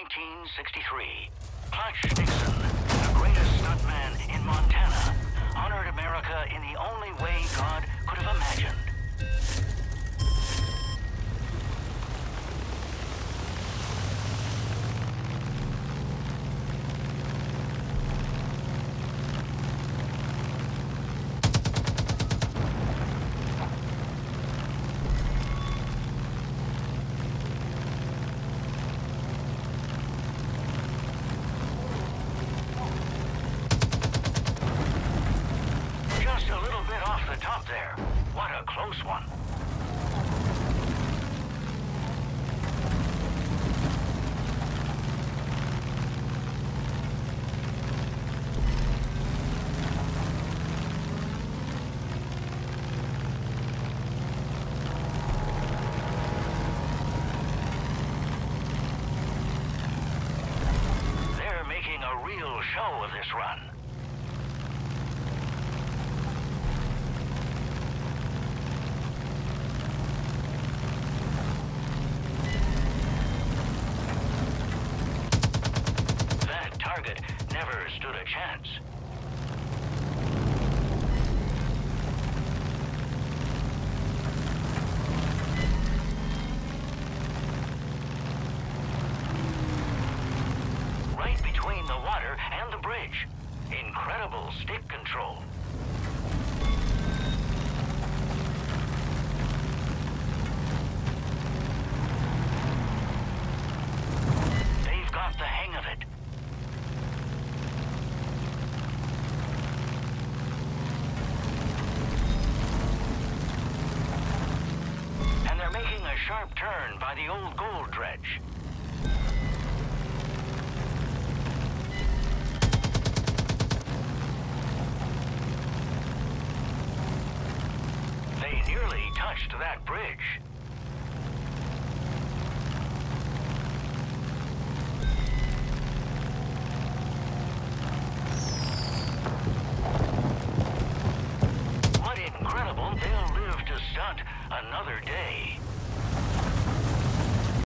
1963, Clutch Dixon, the greatest stuntman in Montana, honored America in the only way God could have imagined. Just a little bit off the top there. What a close one. They're making a real show of this run. Target never stood a chance. Right between the water and the bridge. Incredible stick control. They've got the hang of it. Making a sharp turn by the old gold dredge. They nearly touched that bridge.